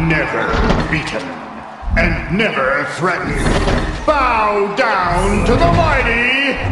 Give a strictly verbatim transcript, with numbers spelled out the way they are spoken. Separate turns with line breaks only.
Never beaten and never threatened. Bow down to the mighty